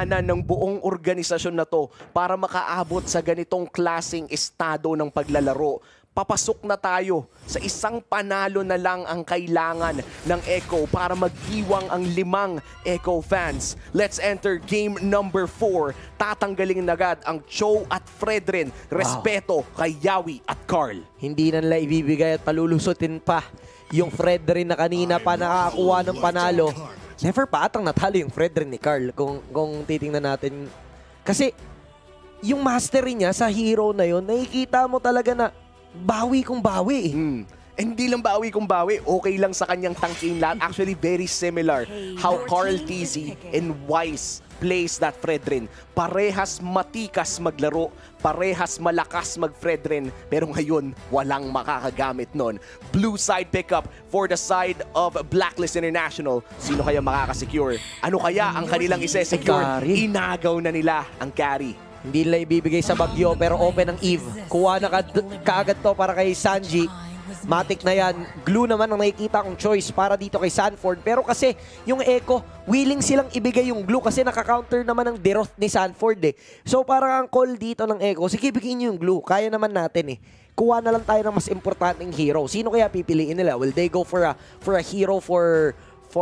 pinagdaanan ng buong organisasyon na to para makaabot sa ganitong klaseng estado ng paglalaro. Papasok na tayo sa isang panalo na lang ang kailangan ng Echo para magdiwang ang 5 Echo fans. Let's enter game number 4. Tatanggalin agad ang Cho at Fredrin. Respeto kay Yawi at Carl. Hindi na nila ibibigay at palulusutin pa yung Fredrin na kanina pa nakakakuha ng panalo. Never pa atang natalo yung Fredrin ni Carl kung titingnan natin. Kasi yung mastery niya sa hero na yun, nakikita mo talaga na bawi kung bawi. Hindi lang bawi kung bawi, okay lang sa kanyang tangking lahat. Actually, very similar how Carl TZ and Wise plays that Fredrin. Parehas matikas maglaro, parehas malakas mag-Fredrin, pero ngayon, walang makakagamit nun. Blue side pickup for the side of Blacklist International. Sino kaya makakasecure? Ano kaya ang kanilang isa-secure? Inagaw na nila ang carry. Hindi nila ibibigay sa Bagyo pero open ang Eve. Kuha na kaagad to para kay Sanji. Matic na yan. Glue naman ang nakikita kong choice para dito kay Sanford. Pero kasi yung Echo, willing silang ibigay yung glue kasi naka-counter naman ang Deroth ni Sanford eh. So parang ang call dito ng Echo, sige bigyan nyo yung glue. Kaya naman natin eh. Kuha na lang tayo ng mas importanteng hero. Sino kaya pipiliin nila? Will they go for a hero for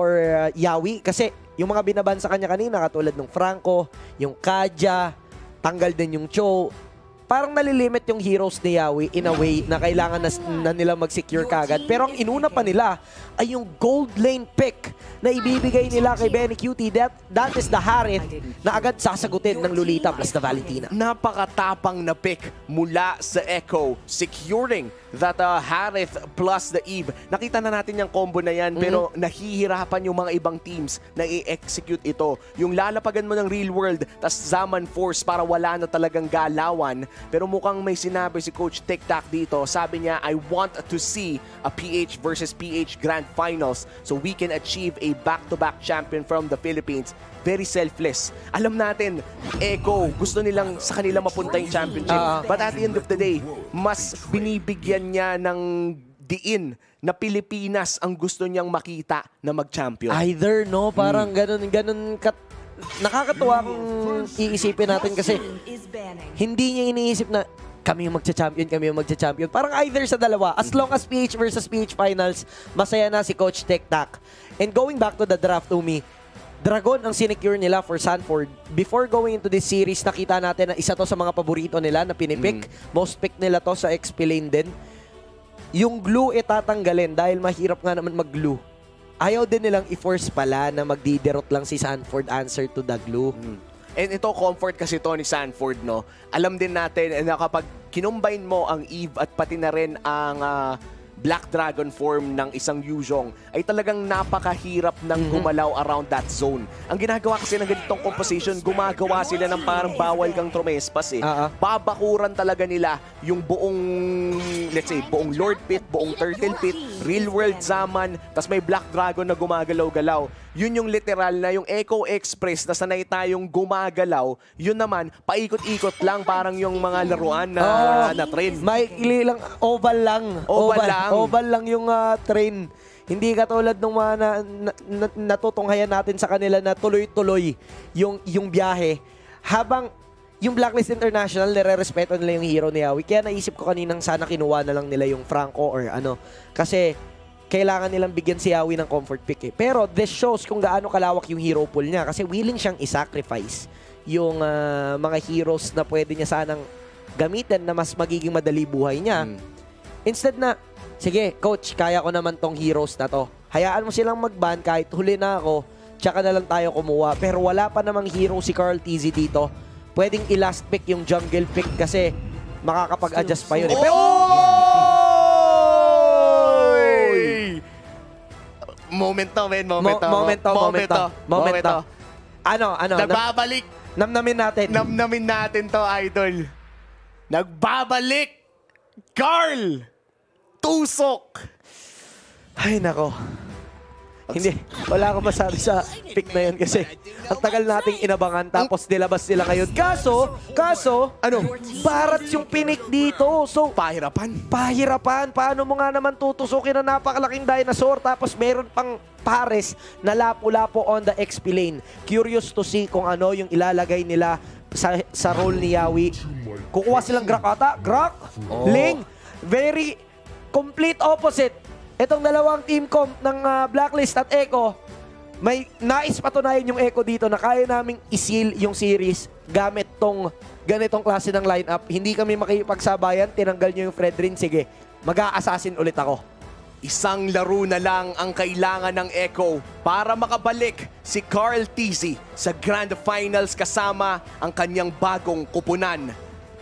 Yawi? Kasi yung mga binaban sa kanya kanina katulad ng Franco, yung Kaja, tanggal din yung Cho. Parang nalilimit yung heroes ni Yawi in a way na kailangan na nila mag-secure kagad. Pero ang inuna pa nila ay yung gold lane pick na ibibigay nila kay Benny Cutie. That is the Harith na agad sasagutin ng Lolita plus na Valentina. Napakatapang na pick mula sa Echo, securing that Harith plus the Eve. Nakita na natin yung combo na yan, pero nahihirapan yung mga ibang teams na i-execute ito. Yung lalapagan mo ng real world, tas Zaman Force para wala na talagang galawan. Pero mukhang may sinabi si Coach Tic-Tac dito. Sabi niya, I want to see a PH versus PH Grand Finals so we can achieve a back-to-back champion from the Philippines. Very selfless. Alam natin, Echo, gusto nilang sa kanila mapunta yung championship. But at the end of the day, mas binibigyan niya ng diin na Pilipinas ang gusto niyang makita na mag-champion. Either, no? Parang ganun nakakatuwa kung iisipin natin kasi hindi niya iniisip na kami yung magcha-champion. Parang either sa dalawa. As long as PH versus PH Finals, masaya na si Coach Tic-Tac. And going back to the draft, Umi, Dragon ang sinecure nila for Sanford. Before going into this series, nakita natin na isa to sa mga paborito nila na pinipick. Most pick nila to sa XP lane din. Yung glue tatanggalin dahil mahirap nga naman mag-glue. Ayaw din nilang i-force pala na magdiderot lang si Sanford answer to the glue. And ito, comfort kasi to ni Sanford, no? Alam din natin na kapag kinumbine mo ang Eve at pati na rin ang Black Dragon form ng isang Yuzhong, ay talagang napakahirap ng gumalaw around that zone. Ang ginagawa kasi ng ganitong composition, gumagawa sila ng parang bawal kang trumespas eh. Babakuran talaga nila yung buong, let's say, buong Lord Pit, buong Turtle Pit, Real World Zaman, tas may Black Dragon na gumagalaw-galaw. Yun yung literal na yung Echo Express na sanay tayong gumagalaw, yun naman, paikot-ikot lang parang yung mga laruan na train. May lang, oval lang yung train. Hindi katulad ng mga natutunghayan natin sa kanila na tuloy-tuloy yung biyahe. Habang yung Blacklist International, nire-respeto nila yung hero ni Yawi. Kaya naisip ko kaninang sana kinuha na lang nila yung Franco or ano. Kasi kailangan nilang bigyan si Yawi ng comfort pick eh. Pero this shows kung gaano kalawak yung hero pool niya. Kasi willing siyang i-sacrifice yung mga heroes na pwede niya sanang gamitin na mas magiging madali buhay niya. Instead na, sige, coach, kaya ko naman tong heroes na to. Hayaan mo silang mag-ban kahit huli na ako, tsaka na lang tayo kumuha. Pero wala pa namang hero si Carl TZ dito. Pwedeng i-last pick yung jungle pick kasi makakapag-adjust pa yun eh. Pero, Moment to. Ano? Nagbabalik. Namnamin natin to, idol. Nagbabalik. Carl! Tusok! Ay, nako. Hindi, wala akong masabi sa pick na yun kasi ang tagal nating inabangan tapos nilabas sila ngayon. Kaso, ano? Barats yung pinik dito. So, pahirapan. Paano mo nga naman tutusukin na napakalaking dinosaur tapos meron pang pares na lapo-lapo on the XP lane. Curious to see kung ano yung ilalagay nila sa role ni Yawi. Kukuha silang Grak ata. Grak, Ling, very complete opposite. Itong dalawang team comp ng Blacklist at Echo, may nais patunayan yung Echo dito na kaya naming isil yung series gamit tong ganitong klase ng lineup. Hindi kami makipagsabayan, tinanggal nyo yung Fredrin, sige, mag-a-assassin ulit ako. Isang laro na lang ang kailangan ng Echo para makabalik si Carl TZ sa Grand Finals kasama ang kanyang bagong kupunan.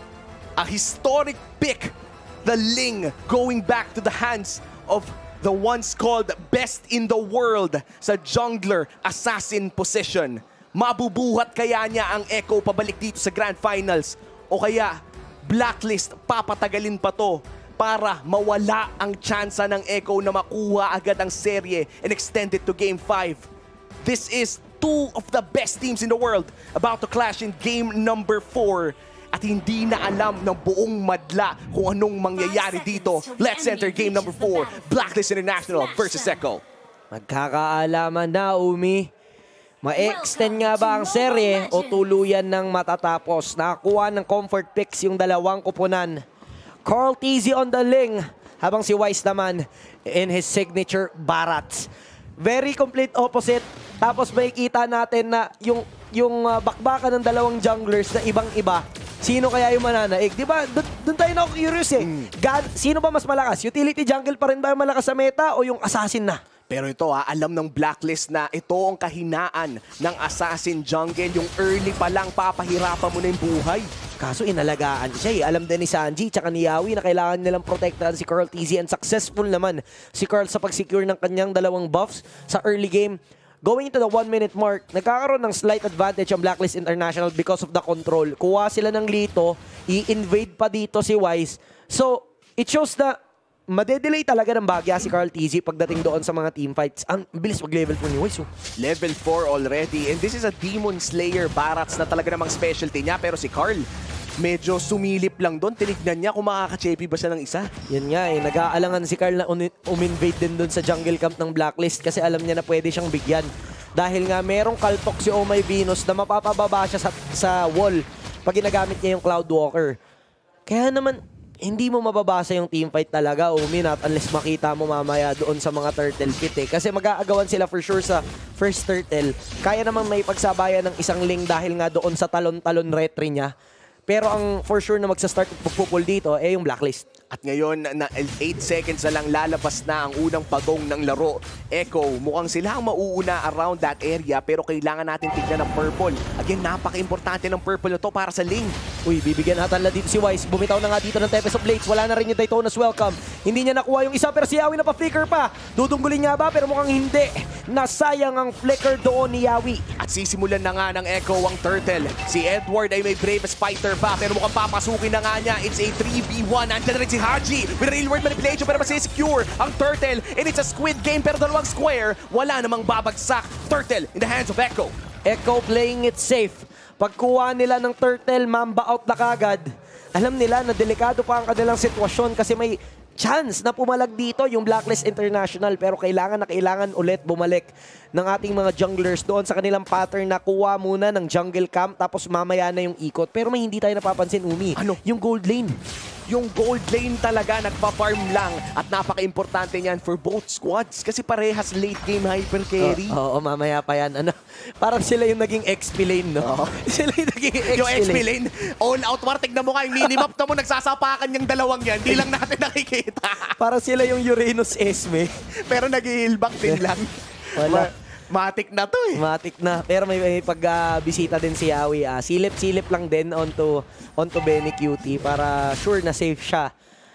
A historic pick, the Ling going back to the hands of the once called best in the world sa jungler assassin position. Mabubuhat kaya niya ang Echo pabalik dito sa Grand Finals? O kaya Blacklist papatagalin pa to para mawala ang tsansa ng Echo na makuha agad ang serye and extend it to Game 5? This is two of the best teams in the world about to clash in Game number 4. At hindi na alam ng buong madla kung anong mangyayari dito. Let's enter Game number 4. Blacklist International versus Echo. Magkakaalaman na, Umi. Ma-extend nga ba ang serye o tuluyan ng matatapos? Nakakuha ng comfort picks yung dalawang kupunan. Carl TZ on the Ling, habang si Wise naman in his signature Barats. Very complete opposite. Tapos makikita natin na yung bakbakan ng dalawang junglers na ibang-iba. Sino kaya yung mananaig? Di ba? Doon tayo na curious eh. Sino ba mas malakas? Utility jungle pa rin ba yung malakas sa meta o yung assassin na? Pero ito alam ng Blacklist na ito ang kahinaan ng assassin jungle. Yung early pa lang, papahirapan mo na yung buhay. Kaso inalagaan siya eh. Alam din ni Sanji tsaka ni Yawi na kailangan nilang protektahan si Carl TZ, and successful naman si Carl sa pag-secure ng kanyang dalawang buffs sa early game. Going into the 1-minute mark, nagkakaroon ng slight advantage ang Blacklist International because of the control. Kuha sila ng Lito, i-invade pa dito si Wise. So, it shows na madedelay talaga ng bagya si Carl TZ pagdating doon sa mga teamfights. Ang bilis mag-level 4 ni Wise. Level 4 already. And this is a Demon Slayer Barats na talaga namang specialty niya. Pero si Carl, medyo sumilip lang doon. Tinignan niya kung makaka-chepi ba siya ng isa. Yan nga eh. Nag-aalangan si Carl na uminvade din doon sa jungle camp ng Blacklist kasi alam niya na pwede siyang bigyan. Dahil nga merong kaltok si Oh My Venus na mapapababa siya sa wall pag ginagamit niya yung Cloud Walker. Kaya naman, hindi mo mababasa yung teamfight talaga, Umi, not unless makita mo mamaya doon sa mga turtle pit eh. Kasi mag-aagawan sila for sure sa first turtle. Kaya naman may pagsabayan ng isang Ling dahil nga doon sa talon-talon retry niya. Pero ang for sure na magsa-start at pagpupul dito yung Blacklist. At ngayon, na 8 seconds na lang lalabas na ang unang pagong ng laro. Echo, mukhang sila ang mauuna around that area pero kailangan natin tignan ng purple. Again, napaka-importante ng purple na to para sa Ling. Uy, bibigyan natin na dito si Wise. Bumitaw na nga dito ng Tempest of Blades. Wala na rin yung Daytona's Welcome. Hindi niya nakuha yung isa pero si Yawi na pa-flicker pa. Dudunggulin nga ba? Pero mukhang hindi. Nasayang ang flicker doon ni Yawi. At sisimulan na nga ng Echo ang turtle. Si Edward ay may bravest fighter pa pero mukhang papasukin na nga niya. It's a 3v1. Andiyan na rin si Haji with real world manipulation pero masisecure ang turtle. And it's a squid game pero dalawang square. Wala namang babagsak. Turtle in the hands of Echo. Echo playing it safe. Pagkuha nila ng turtle, mamba out na kagad. Alam nila na delikado pa ang kanilang sitwasyon kasi may chance na pumalag dito yung Blacklist International pero kailangan ulit bumalik ng ating mga junglers doon sa kanilang pattern na kuha muna ng jungle camp tapos mamaya na yung ikot. Pero may hindi tayo napapansin, Umi. Ano? Yung gold lane. Yung gold lane talaga nagpa-farm lang at napaka-importante niyan for both squads kasi parehas late game hyper carry. Oo, mamaya pa yan. Ano, parang sila yung naging XP lane, no? Sila yung naging XP lane. Yung XP lane, all out war. Tignan mo nga yung minimap na mo, nagsasapakan yung dalawang yan. Di lang natin nakikita. Parang sila yung Uranus Esme. Pero nag-heal back din lang. Wala. Matik na to eh. Matik na. Pero may pag-bisita din si Yawi. Silip-silip lang din onto Benny Cutie para sure na safe siya.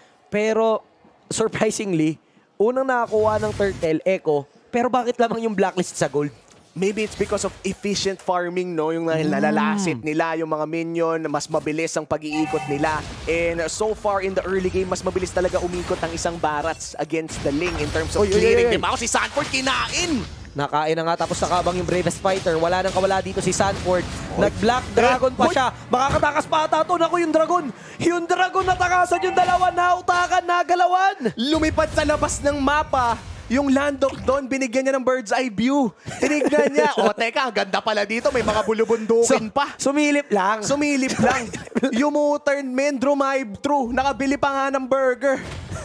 Pero surprisingly, unang nakakuha ng turtle, Echo. Pero bakit lamang yung Blacklist sa gold? Maybe it's because of efficient farming, no? Yung nalalasit nila, yung mga minion, mas mabilis ang pag-iikot nila. And so far in the early game, mas mabilis talaga umikot ang isang Barats against the Ling in terms of clearing. Diba? Si Sanford kinain! Nakain na nga tapos nakabang yung bravest fighter. Wala nang kawala dito si Sanford. Nag-black dragon pa siya. Makakatakas pa ata ito. Naku, yung dragon. Yung dragon natakasan yung dalawa. Nautakan, nagalawan. Lumipad sa labas ng mapa yung landok doon, binigyan niya ng bird's eye view. Tinignan niya, teka, ang ganda pala dito, may mga bulubundukin pa. Sumilip lang. Sumilip lang. U-turn, men, drive-thru. Nakabili pa nga ng burger.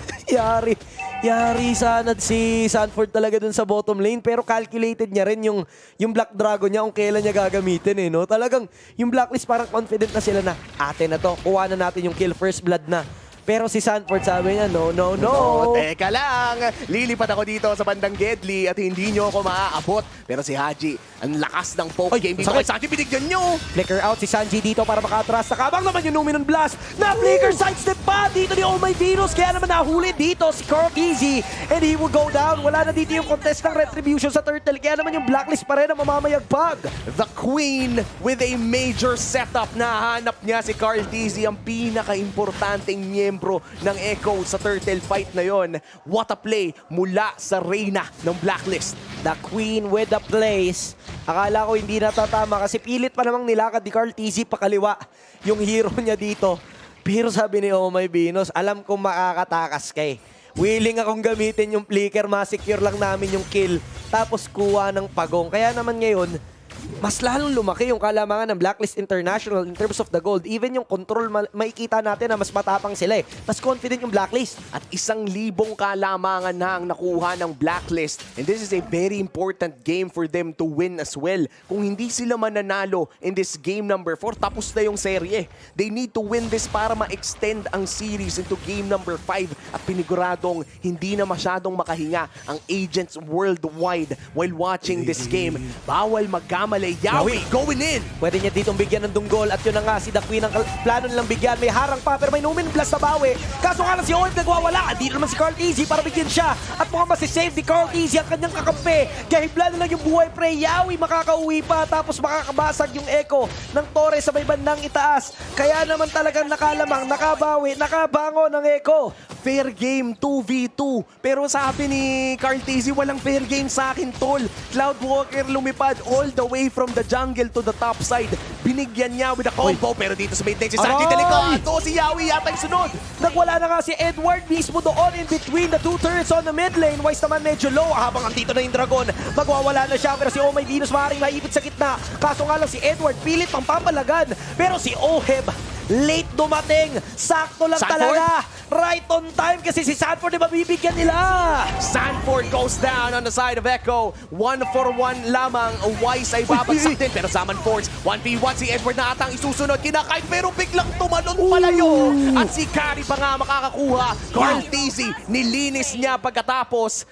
Yari sana si Sanford talaga dun sa bottom lane, pero calculated niya rin yung Black Dragon niya kung kailan niya gagamitin no? Talagang yung Blacklist parang confident na sila na atin na to, kuha na natin yung kill, first blood na. Pero si Sanford sabi niya, no. Teka lang, lilipat ako dito sa bandang Gedli at hindi nyo ako maaabot. Pero si Haji, ang lakas ng poke game dito. Sanji, binigyan nyo! Flicker out si Sanji dito para makatras. Nakabang naman yung Numinon Blast. Na-flicker sidestep pa dito ni Oh My Venus. Kaya naman nahuli dito si Corkizi. And he will go down. Wala na dito yung contest ng Retribution sa Turtle. Kaya naman yung Blacklist pa rin ang mamamayagpag. The Queen with a major setup. Nahanap niya si Carl Tizzy, ang pinaka-importanting miyembro ng Echo sa Turtle fight na yon. What a play mula sa Reyna ng Blacklist. The Queen with the plays. Akala ko hindi natatama kasi pilit pa namang nilakad ni Carl Tizzy pakaliwa yung hero niya dito. Pero sabi ni Oh My Venus, alam kong makakatakas kay. Willing akong gamitin yung flicker, ma-secure lang namin yung kill. Tapos kuha ng pagong. Kaya naman ngayon, mas lalong lumaki yung kalamangan ng Blacklist International in terms of the gold. Even yung control, makikita natin na mas matapang sila Mas confident yung Blacklist. At 1,000 kalamangan na ang nakuha ng Blacklist. And this is a very important game for them to win as well. Kung hindi sila mananalo in this game number 4, tapos na yung serye. They need to win this para ma-extend ang series into game number 5. At piniguradong hindi na masyadong makahinga ang agents worldwide while watching this game. Bawal magkamali. Yawi going in. Pwede niya ditong bigyan ng dunggol at yun na nga si The Queen ang plano nilang bigyan. May harang pa pero may Numinon Blast sa bawi. Kaso nga lang si Owen nagwawala. Dito naman si Carl Tizzy para bigyan siya. At mukhang masisave ni Carl Tizzy ang kanyang kakampi. Gahibla na lang yung buhay pre. Yawi makakauwi pa tapos makakabasag yung Echo ng Torres sa may bandang itaas. Kaya naman talagang nakalamang, nakabawi, nakabango ng Echo. Fair game, 2v2. Pero sabi ni Carl Tizzy, walang fair game sa akin, tol. Cloudwalker lumipad all the way from the jungle to the top side. Binigyan niya with a combo. Pero dito sa mid lane, si Sanji delikado. Si Yawi yata yung sunod. Nagwala na nga si Edward mismo doon in between the two turrets on the mid lane. Wise naman medyo low. Habang andito na yung Dragon, magwawala na siya. Pero si Oh My Venus maaaring maipit sa gitna. Kaso nga lang si Edward, pilit pang papalagan. Pero si Oheb, late dumating. Sakto lang talaga. Right on time kasi si Sanford ay mabibigyan nila. Sanford goes down on the side of Echo. 1-for-1 lamang. Wise ay babagsak din. Pero Saman Force, 1v1 si Edward na atang isusunod. Kinakain pero biglang tumalon palayo. At si Kari pa nga makakakuha. Carl Tizzy, nilinis niya pagkatapos.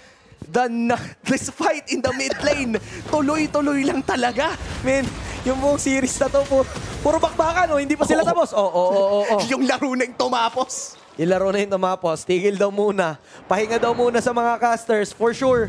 This fight in the mid lane, tuloy-tuloy lang talaga. Man, yung buong series na to, puro bakbakan, hindi pa sila tapos. Yung laro na yung tumapos. Yung laro na yung tumapos, tigil daw muna. Pahinga daw muna sa mga casters, for sure.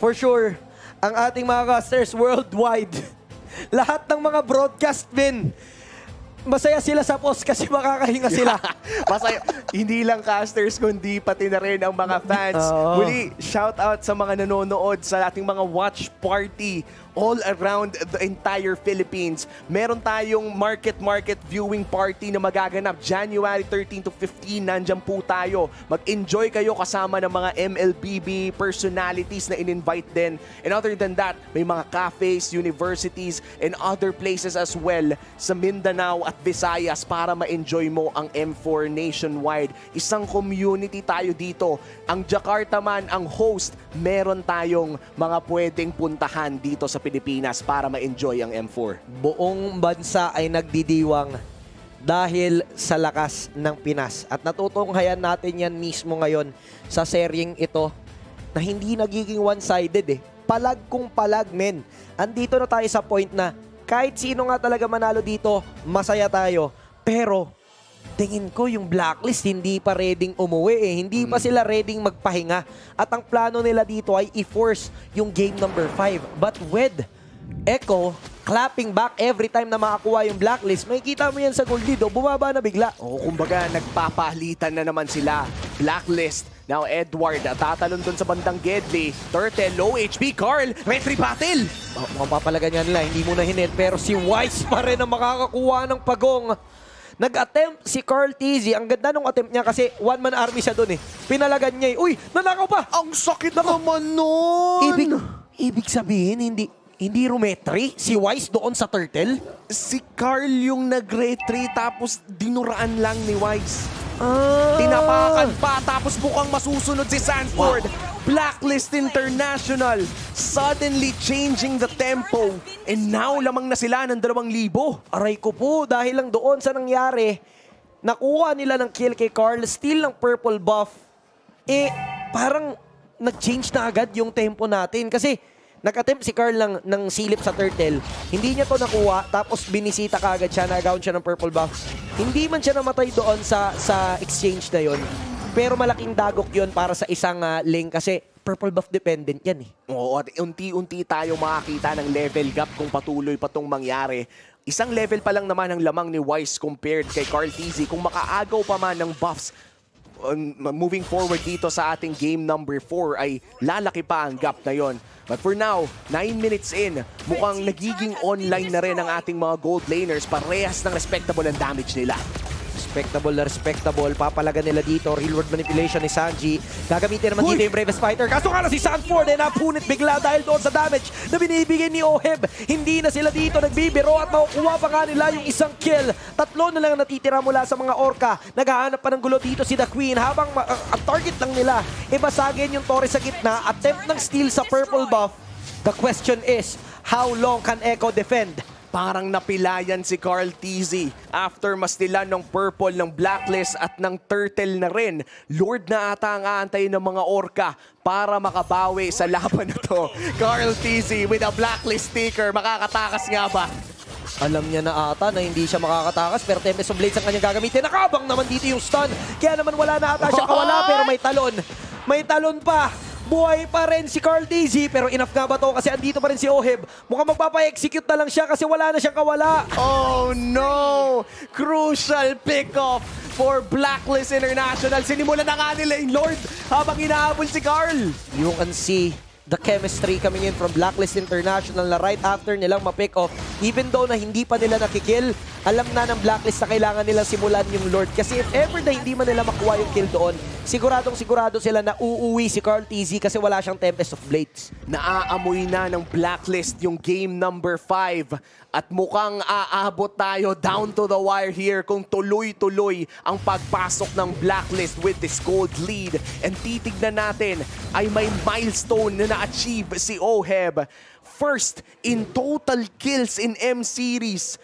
Ang ating mga casters worldwide, lahat ng mga broadcast din, masaya sila sa post kasi makakahinga sila. Masaya. Hindi lang casters, kundi pati na rin ang mga fans. Muli, shout out sa mga nanonood sa ating mga watch party all around the entire Philippines. Meron tayong market viewing party na magaganap January 13 to 15. Nandyan po tayo. Mag-enjoy kayo kasama ng mga MLBB personalities na in-invite din. And other than that, may mga cafes, universities, and other places as well sa Mindanao at Visayas para ma-enjoy mo ang M4 nationwide. Isang community tayo dito. Ang Jakarta man ang host, meron tayong mga pwedeng puntahan dito sa Pilipinas para ma-enjoy ang M4. Buong bansa ay nagdidiwang dahil sa lakas ng Pinas. At natutunghayan natin yan mismo ngayon sa seryeng ito na hindi nagiging one-sided Palag kung palag, men. Andito na tayo sa point na kahit sino nga talaga manalo dito, masaya tayo. Pero tingin ko yung Blacklist hindi pa readyng umuwi Hindi pa sila readyng magpahinga. At ang plano nila dito ay i-force yung game number 5. But with Echo clapping back every time na makakuha yung Blacklist, makikita mo yan sa gold lead, bumaba na bigla. Kumbaga nagpapahalitan na naman sila. Blacklist. Now Edward, tatalon dun sa bandang Gedli. Turtle, low HP. Carl, retry battle. Mapapalagan nga nila, hindi mo na hinit. Pero si Wise pa rin ang makakakuha ng pagong. Nag-attempt si Carl Tizzy. Ang ganda nung attempt niya kasi one-man army siya dun eh. Pinalagan niya eh. Uy, nanakaw pa! Ang sakit naman nun! Ibig sabihin, hindi rumetri si Wise doon sa turtle? Si Carl yung nag-retreat tapos dinuraan lang ni Wise. Ah. Tinapakan pa tapos mukhang masusunod si Sanford. Blacklist International suddenly changing the tempo and now lamang na sila ng 2,000. Aray ko po, dahil lang doon sa nangyari, nakuha nila ng kill kay Carl, steal ng purple buff. Parang nag-change na agad yung tempo natin kasi nag-attempt si Carl ng silip sa turtle. Hindi niya to nakuha, tapos binisita kaagad siya, nag-gawin siya ng purple buff. Hindi man siya namatay doon sa exchange na yon. Pero malaking dagok yon para sa isang lane kasi purple buff dependent yan eh. Oo, at unti-unti tayo makakita ng level gap kung patuloy pa itong mangyari. Isang level pa lang naman ang lamang ni Wise compared kay Carl Tizzy. Kung makaagaw pa man ng buffs, moving forward dito sa ating game number 4 ay lalaki pa ang gap na yon. But for now, 9 minutes in, mukhang nagiging online na rin ang ating mga gold laners. Parehas ng respectable ang damage nila. Respectable. Papalagan nila dito. Real world manipulation ni Sanji. Gagamitin naman dito yung Bravest Fighter. Kaso nga na si Sanford napunit bigla dahil doon sa damage na binibigay ni Oheb. Hindi na sila dito nagbibiro at makukuha pa nga nila yung isang kill. 3 na lang natitira mula sa mga orca. Naghahanap pa ng gulo dito si The Queen habang ang target lang nila basagin yung torre sa gitna. Attempt ng steal sa purple buff. The question is, how long can Echo defend? Parang napilayan si Carl Tizzy after mastilan ng purple, ng blacklist at ng turtle na rin. Lord na ata ang aantay ng mga orca para makabawi sa laban na to. Carl Tizzy with a blacklist sticker. Makakatakas nga ba? Alam niya na ata na hindi siya makakatakas pero Tempest of Blades ang kanyang gagamitin. Nakabang naman dito yung stun. Kaya naman wala na ata siya kawala pero may talon. May talon pa. Buhay pa rin si Carl Tizzy pero enough nga ba to kasi andito pa rin si Oheb. Mukhang magpapa-execute na lang siya kasi wala na siyang kawala. Oh no! Crucial pick-off for Blacklist International. Sinimulan na nga nila yung Lord habang inahabol si Carl. You can see the chemistry coming in from Blacklist International na right after nilang ma-pick off. Even though na hindi pa nila nakikill, alam na ng Blacklist na kailangan nilang simulan yung Lord. Kasi if ever na hindi man nila makuha yung kill doon, sigurado sila na uuwi si Carl Tizzy kasi wala siyang Tempest of Blades. Naaamoy na ng Blacklist yung game number 5 at mukhang aabot tayo down to the wire here kung tuloy-tuloy ang pagpasok ng Blacklist with this gold lead. And titignan natin ay may milestone na na-achieve si Oheb. First in total kills in M-Series.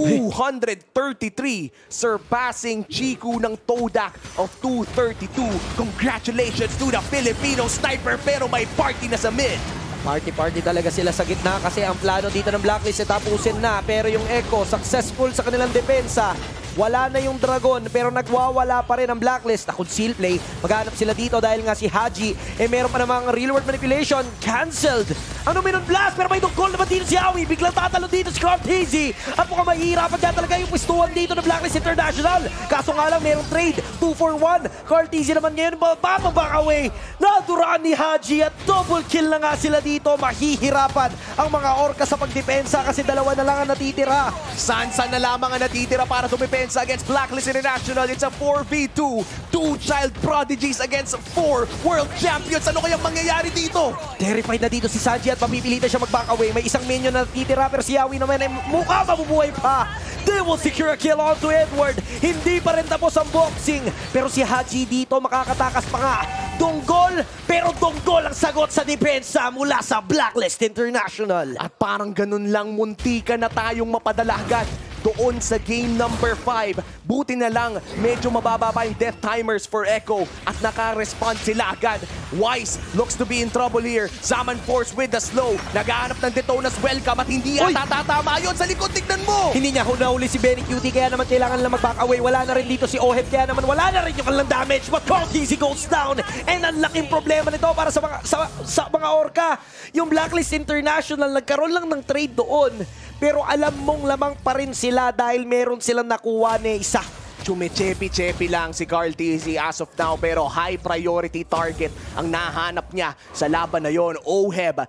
233, surpassing Chiku ng Todak of 232. Congratulations to the Filipino sniper pero may party na sa mid. Party talaga sila sa gitna kasi ang plano dito ng Blacklist ay tapusin na. Pero yung Echo, successful sa kanilang depensa. Wala na yung Dragon pero nagwawala pa rin ang Blacklist. Na conceal play, maghanap sila dito dahil nga si Haji meron pa namang real world manipulation. Cancelled. Ano Minon Blast pero may goal naman dito si Awi. Biglang tatalon dito si Carl Tizzy. At mukhang mahihirapan dyan talaga yung pwestuhan dito ng Blacklist International. Kaso nga lang merong trade. 2 for 1. Carl Tizzy naman ngayon back away. Naduraan ni Haji at double kill na nga sila dito. Mahihirapan ang mga orca sa pagdepensa kasi 2 na lang ang natitira. Sansa na lamang ang natitira para tumipensa against Blacklist International. It's a 4v2. 2 child prodigies against 4 world champions. Ano kayang mangyayari dito? Terrified na dito si Sanji at papipilitan siya mag-back away. May isang minion na natitira pero si Yawi naman ay mukha mabubuhay pa. They will secure a kill onto Edward. Hindi pa rin tapos ang boxing. Pero si Haji dito makakatakas pa nga. Donggol, pero Donggol ang sagot sa depensa mula sa Blacklist International. At parang ganun lang, muntika na tayong mapadala agad doon sa game number 5. Buti na lang, medyo mababa pa yung death timers for Echo at naka-respond sila agad. Wise looks to be in trouble here. Zaman Force with the slow. Naghahanap ng Detona's welcome at hindi yata tatama yun. Sa likod, tignan mo! Hindi niya hunahuli si Benny Cutie kaya naman kailangan lang mag-back away. Wala na rin dito si Oheb kaya naman wala na rin yung kanilang damage. But Carl Tizzy goes down and ang laking problema nito para sa mga orca. Yung Blacklist International nagkaroon lang ng trade doon. Pero alam mong lamang pa rin sila dahil meron silang nakuha na isa. Chumechepi-chepi lang si Carl TZ as of now, pero high priority target ang nahanap niya sa laban na yon. Oheb,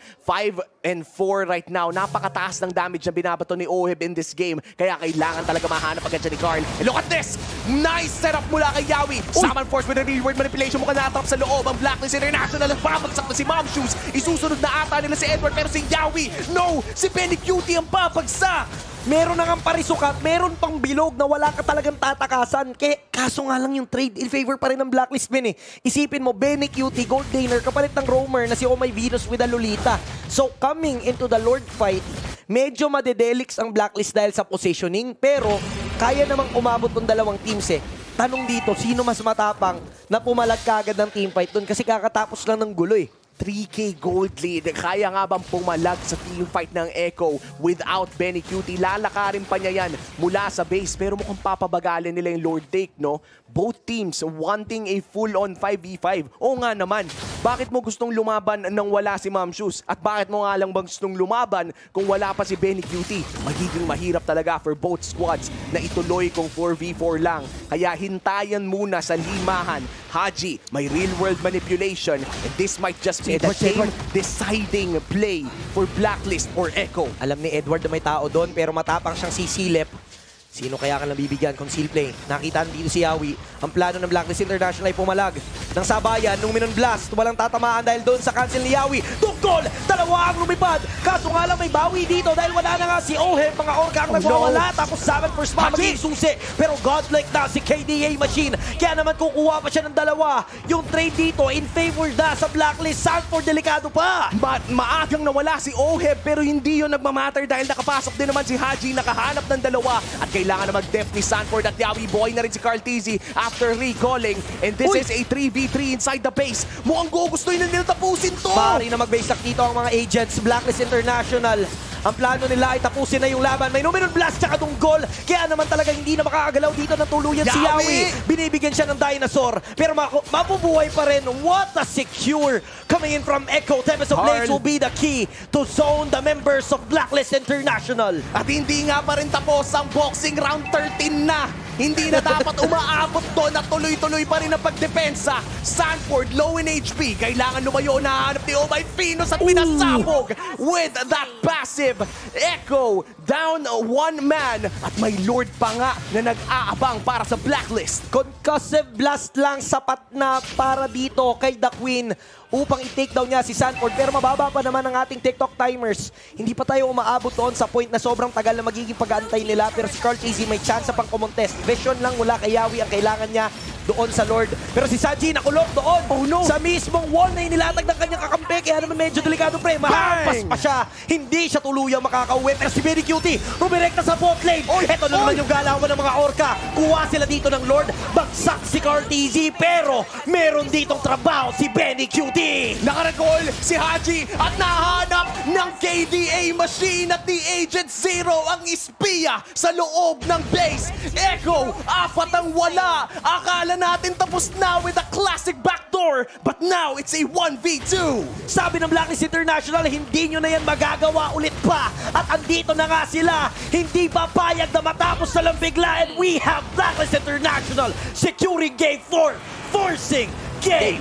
5-4 right now. Napakataas ng damage na binabato ni Oheb in this game, kaya kailangan talaga mahanap agad siya ni Carl. And look at this! Nice setup mula kay Yawi. Summon Force with a reward manipulation, mukhang natrap sa loob ang Blacklist International. Babagsak na si Mom Shoes. Isusunod na ata nila si Edward, pero si Yawi, no! Si Benny Cutie ang babagsak! Meron na nga parisukat, meron pang bilog na wala ka talagang tatakasan. Kaso nga lang yung trade in favor pa rin ng Blacklist, Ben eh. Isipin mo, Benny Cutie, Gold Daner, kapalit ng Roamer na si Oh My Venus with a Lolita. So coming into the Lord fight, medyo madedelix ang Blacklist dahil sa positioning, pero kaya namang umabot ng dalawang teams eh. Tanong dito, sino mas matapang na pumalag kagad ng teamfight dun kasi kakatapos lang ng gulo eh. 3K gold lead. Kaya nga bang pumalag sa teamfight ng Echo without Benny Cutie? Lalakarin pa niya yan mula sa base, pero mukhang papabagalin nila yung Lord Take, no? Both teams wanting a full-on 5v5. Oo nga naman, bakit mo gustong lumaban nang wala si Mom Shoes? At bakit mo nga lang bang gustong lumaban kung wala pa si Benny Cutie? Magiging mahirap talaga for both squads na ituloy kung 4v4 lang. Kaya hintayan muna sa limahan. Haji, may real-world manipulation, and this might just be the game-deciding play for Blacklist or Echo. Alam ni Edward na may tao doon, pero matapang siyang sisilip. Sino kaya ka nabibigyan? Conceal play. Nakita dito si Yawi. Ang plano ng Blacklist International ay pumalag ng sabayan nung Minon Blast. Walang tatamaan dahil doon sa cancel ni Yawi. Tungkol! Dalawa ang lumipad. Kaso nga lang may bawi dito dahil wala na nga si Oheb. Mga orka ang nagwawala. Tapos 7 first man magiging susi. Pero godlike na si KDA Machine. Kaya naman kukuha pa siya ng dalawa. Yung trade dito in favor na sa Blacklist. Sanford delikado pa. Maagang nawala si Oheb, pero hindi yun nagmamatter dahil nakapasok din naman si Haji. Nakahanap ng dalawa. At kailangan na mag-def ni Sanford at Yawi. Boy na rin si Carl TZ after recalling. And this is a 3v3 inside the base. Mukhang gugustuhin na nila tapusin to. Pari na mag-base dito ang mga agents. Blacklist International. Ang plano nila ay tapusin na yung laban. May Numenon Blast tsaka Dunggol. Kaya naman talaga hindi na makakagalaw dito ng tuluyan si Yawi. Binibigyan siya ng dinosaur. Pero mabubuhay pa rin. What a secure coming in from Echo. Tempest of Blades will be the key to zone the members of Blacklist International. At hindi nga pa rin tapos ang boxing round 13 na. Hindi na dapat umaabot doon at tuloy-tuloy pa rin ang pagdepensa. Sanford, low in HP. Kailangan lumayo na hanap ni Oh My Venus at pinasabog with that passive. Echo down 1 man. At may Lord pa nga na nag-aabang para sa Blacklist. Concussive Blast lang sapat na para dito kay The Queen upang i-take down niya si Sanford. Pero mababa pa naman ang ating TikTok timers. Hindi pa tayo umaabot doon sa point na sobrang tagal na magiging pag-aantay nila. Pero si Carl TZ may chance pang kumontest. Vision lang mula kay Yawi ang kailangan niya doon sa Lord. Pero si Sanji nakulong doon. Oh no! Sa mismong wall na inilatag ng kanyang kakampi. Kaya naman medyo delikado pre. Mahampas pa siya. Hindi siya tuluyang makakauwi. Pero si Benny Cutie rumirekta sa bot lane. Ito na naman yung galawan ng mga orca. Kuha sila dito ng Lord. Bagsak si Carl TZ. Pero meron ditong trabaho si Benny Cutie. Nakarecall si Haji at nahanap ng KDA Machine at the Agent Zero ang ispiya sa loob ng base. Echo, 4 ang wala. Akala natin tapos na with a classic backdoor, but now it's a 1v2. Sabi ng Blacklist International, hindi nyo na yan magagawa ulit pa. At andito na nga sila, hindi papayag na matapos na lang bigla. And we have Blacklist International securing Game 4, forcing Game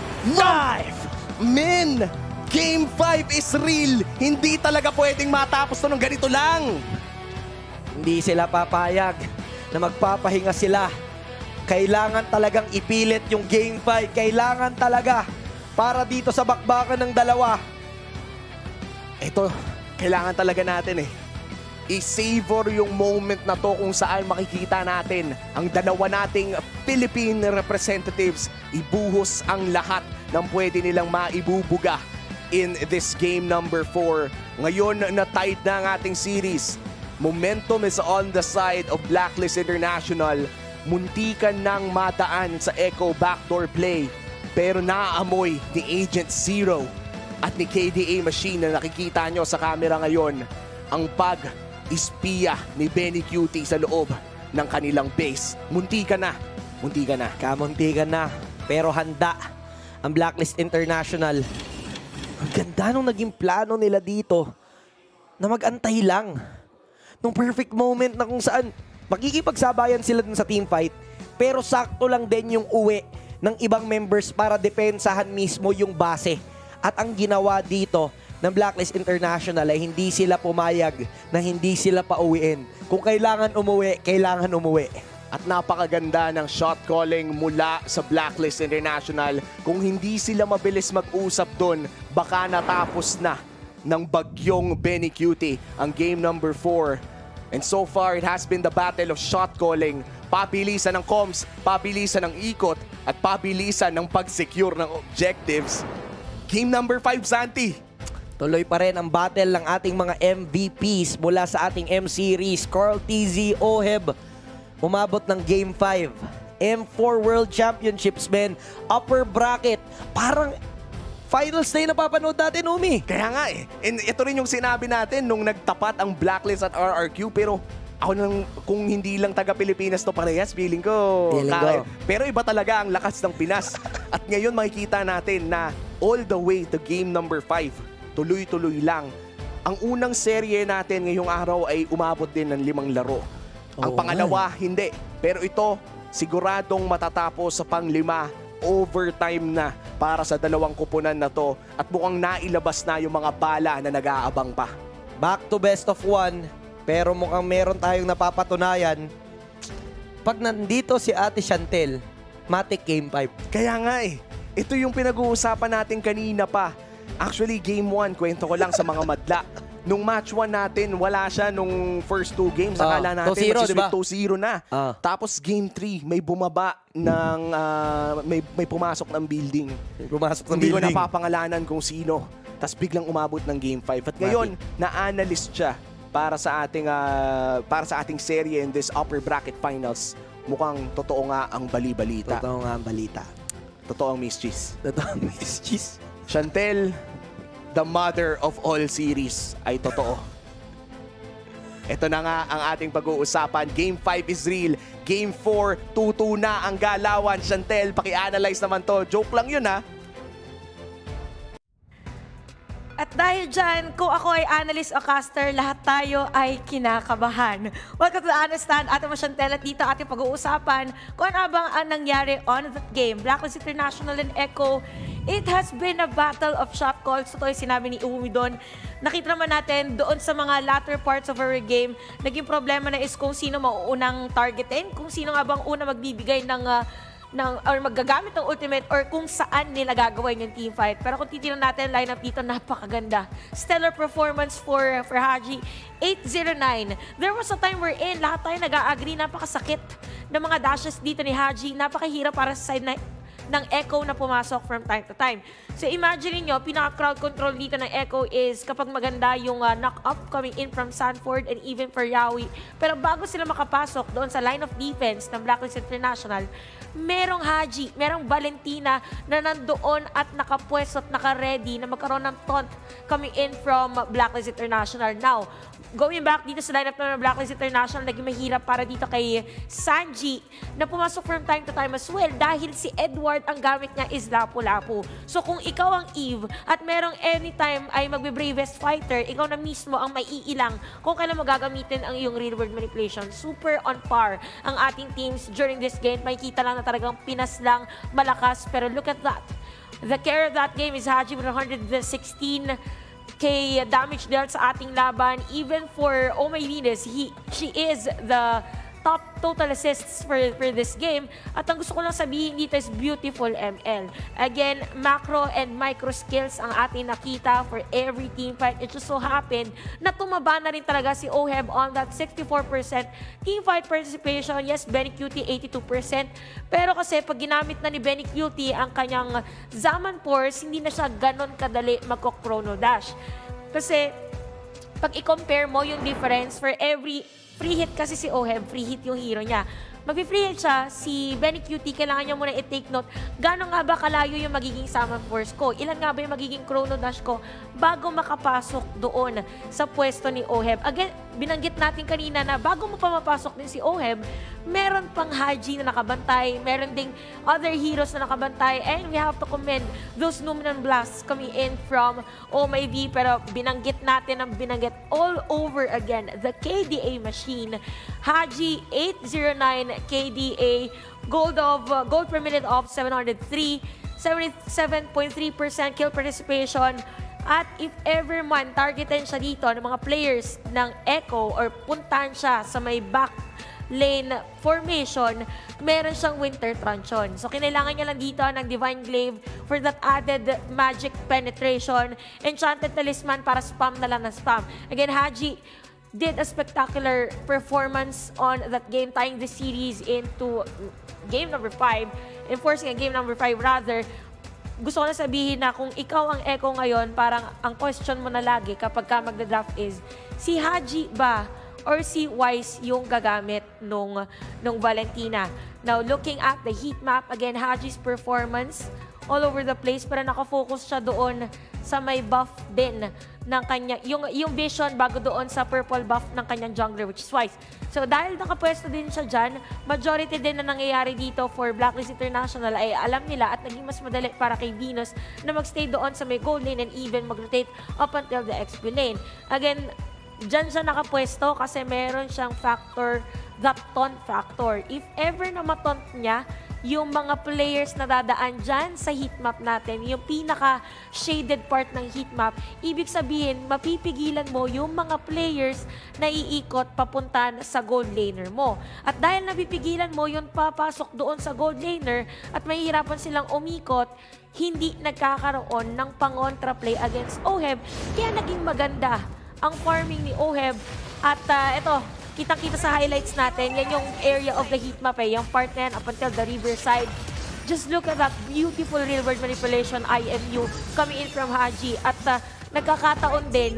5. Men, Game 5 is real. Hindi talaga pwedeng matapos to ng ganito lang. Hindi sila papayag na magpapahinga sila. Kailangan talagang ipilit yung Game 5. Kailangan talaga para dito sa bakbakan ng dalawa. Ito, kailangan talaga natin eh. I-savor yung moment na to kung saan makikita natin ang dalawa nating Philippine representatives. Ibuhos ang lahat ng pwede nilang maibubuga in this game number 4. Ngayon na tied na ang ating series. Momentum is on the side of Blacklist International. Muntikan nang madaan sa Echo backdoor play. Pero naaamoy ni Agent Zero at ni KDA Machine na nakikita nyo sa camera ngayon ang pag-ispiya ni Benny Cutie sa loob ng kanilang base. Muntikan na. Muntikan na. Kamuntikan na. Pero handa ang Blacklist International. Ang ganda nung naging plano nila dito na mag-antay lang. Nung perfect moment na kung saan makikipagsabayan sila dun sa teamfight, pero sakto lang din yung uwi ng ibang members para depensahan mismo yung base. At ang ginawa dito ng Blacklist International ay hindi sila pumayag na hindi sila pauwiin. Kung kailangan umuwi, kailangan umuwi. At napakaganda ng shot calling mula sa Blacklist International. Kung hindi sila mabilis mag-usap doon, baka natapos na ng bagyong Benny Cutie ang game number 4. And so far, it has been the battle of shot calling. Pabilisan ng comms, pabilisan ng ikot, at pabilisan ng pag-secure ng objectives. Game number 5, Santi. Tuloy pa rin ang battle ng ating mga MVPs mula sa ating M-Series. Carl TZ, Oheb, umabot ng Game 5. M4 World Championships, men. Upper bracket. Parang finals na yung napapanood natin, Umi. Kaya nga eh. And ito rin yung sinabi natin nung nagtapat ang Blacklist at RRQ. Pero ako nang, kung hindi lang taga-Pilipinas to parehas, feeling ko. Pero iba talaga ang lakas ng Pinas. At ngayon makikita natin na all the way to game number 5, tuloy-tuloy lang. Ang unang serye natin ngayong araw ay umabot din ng 5 laro. Ang pangalawa, hindi. Pero ito, siguradong matatapos sa pang-5, overtime na para sa dalawang kupunan na to. At mukhang nailabas na yung mga bala na nag-aabang pa. Back to best of 1, pero mukhang meron tayong napapatunayan. Pag nandito si Ate Chantel, matik game 5. Kaya nga eh. Ito yung pinag-uusapan natin kanina pa. Actually, game 1, kwento ko lang sa mga madla. Nung match 1 natin, wala siya nung first 2 games. Akala natin 2-0, diba? 2-0 na. Tapos game 3, may bumaba ng, may pumasok ng building. Hindi ko napapangalanan kung sino. Tapos biglang umabot ng game 5. At ngayon, na-analyst siya para sa ating serye in this upper bracket finals. Mukhang totoo nga ang bali-balita. Totoo nga ang balita. Totoo ang Miss Cheese. Totoo ang Miss Cheese. Chantel, the mother of all series, ay totoo. Ito na nga ang ating pag-uusapan. Game 5 is real. Game 4, 2-2 na ang galawan. Chantel, paki-analyze naman to. Joke lang yun, ha? At dahil dyan, kung ako ay analyst o caster, lahat tayo ay kinakabahan. Welcome to the Understand, Ate Mo Chantel, at dito ating pag-uusapan kung ano bang ang nangyari on that game. Blacklist International and Echo, it has been a battle of shot calls. Ito ay sinabi ni Umi doon. Nakita naman natin doon sa mga latter parts of our game, naging problema na is kung sino mauunang targetin, kung sino nga bang una magbibigay ng or magagamit ng ultimate or kung saan nila gagawin yung team fight. Pero kung titignan natin lineup dito, napakaganda. Stellar performance for Haji. 809. There was a time wherein lahat tayo nag-a-agree, napakasakit ng mga dashes dito ni Haji. Napakahirap para sa side ng Echo na pumasok from time to time. So imagine niyo, pinaka-crowd control dito ng Echo is kapag maganda yung knock-up coming in from Sanford and even for Yawi. Pero bago sila makapasok doon sa line of defense ng Blacklist International, merong Haji, merong Valentina na nandoon at nakapwesto at naka-ready na magkaroon ng taunt coming in from Blacklist International. Now, going back dito sa lineup ng Blacklist International, naging mahirap para dito kay Sanji na pumasok from time to time as well dahil si Edward ang gamit niya is Lapu-Lapu. So kung ikaw ang Eve at merong anytime ay magbe-bravest fighter, ikaw na mismo ang maiilang kung kailan mo gagamitin ang iyong real-world manipulation. Super on par ang ating teams during this game. Makikita lang na talagang Pinas lang malakas, pero look at that. The carry of that game is Haji with 116 kay damage dealt sa ating laban. Even for Omaylines, she is the top total assists for this game. At ang gusto ko lang sabihin dito is beautiful ML. Again, macro and micro skills ang ating nakita for every team fight. It just so happened na tumaba na rin talaga si Oheb on that 64% team fight participation. Yes, Benny Cutie 82%. Pero kasi pag ginamit na ni Benny Cutie ang kanyang Zaman Force, hindi na siya ganon kadali magko-chrono dash. Kasi pag i-compare mo yung difference for every free hit, kasi si Oheb, free hit yung hero niya. Mag-free hit siya, si Benny Cutie, kailangan niya muna i-take note, gano'n nga ba kalayo yung magiging Summon Force ko? Ilan nga ba yung magiging Chrono Dash ko bago makapasok doon sa pwesto ni Oheb? Again, binanggit natin kanina na bago mo pa mapasok din si Oheb, meron pang Haji na nakabantay, meron ding other heroes na nakabantay, and we have to commend those Numenon Blasts coming in from OMIV, pero binanggit natin ang binanggit all over again, the KDA machine. Haji 809 KDA gold per minute of 703, 77.3% kill participation. At if ever man targetin siya dito ng mga players ng Echo or puntahan siya sa may back lane formation, meron siyang Winter Truncheon. So, kinailangan niya lang dito ng Divine Glaive for that added magic penetration. Enchanted Talisman para spam na lang na spam. Again, Haji did a spectacular performance on that game, tying the series into game number 5, enforcing a game number 5 rather. Gusto ko na sabihin na kung ikaw ang Echo ngayon, parang ang question mo na lagi kapag ka magda-draft is, si Haji ba or si Wise yung gagamit nung Valentina? Now, looking at the heat map, again, Haji's performance all over the place, pero nakafocus siya doon sa may buff din ng kanya, yung vision bago doon sa purple buff ng kanyang jungler, which is Wise. So, dahil nakapwesto din siya dyan, majority din na nangyayari dito for Blacklist International ay alam nila at naging mas madali para kay Venus na magstay doon sa may gold lane and even mag-rotate up until the XP lane. Again, dyan siya nakapwesto kasi meron siyang factor, that taunt factor. If ever na mataunt niya yung mga players na dadaan dyan sa heatmap natin, yung pinaka-shaded part ng heatmap, ibig sabihin, mapipigilan mo yung mga players na iikot papunta sa gold laner mo. At dahil napipigilan mo yung papasok doon sa gold laner at mahihirapan silang umikot, hindi nagkakaroon ng pangontra play against Oheb, kaya naging maganda ang farming ni Oheb. At ito, kitang-kita sa highlights natin, yan yung area of the heat map yung part na yan up until the riverside. Just look at that beautiful real world manipulation IMU coming in from Haji. At nagkakataon din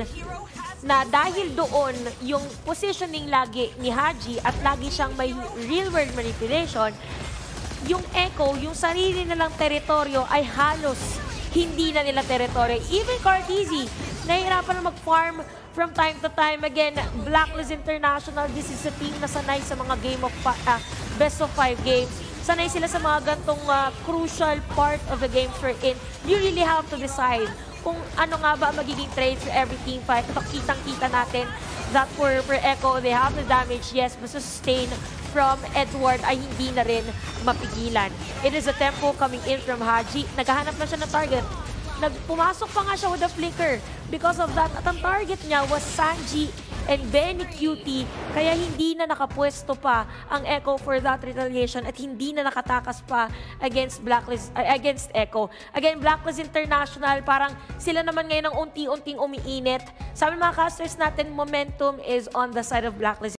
na dahil doon yung positioning lagi ni Haji at lagi siyang may real world manipulation, yung Echo, yung sarili nilang teritoryo ay halos hindi na nila teritoryo. Even Carteezy, nahihirapan na mag-farm from time to time. Again, Blacklist International, this is a team na sanay sa mga game of best of 5 games. Sanay sila sa mga gantong crucial part of the games we're in. You really have to decide kung ano nga ba magiging trades for every team fight. Ito, kitang-kita natin that for Echo, they have the damage, yes, but sustain from Edward ay hindi na rin mapigilan. It is a tempo coming in from Haji. Naghahanap na siya ng target. Pumasok pa nga siya with a flicker. Because of that, at ang target niya was Sanji and Benny Cutie, kaya hindi na nakapwesto pa ang Echo for that retaliation at hindi na nakatakas pa against against Echo. Again, Blacklist International, parang sila naman ngayon ang unti-unting umiinit. Sabi mga casters natin, momentum is on the side of Blacklist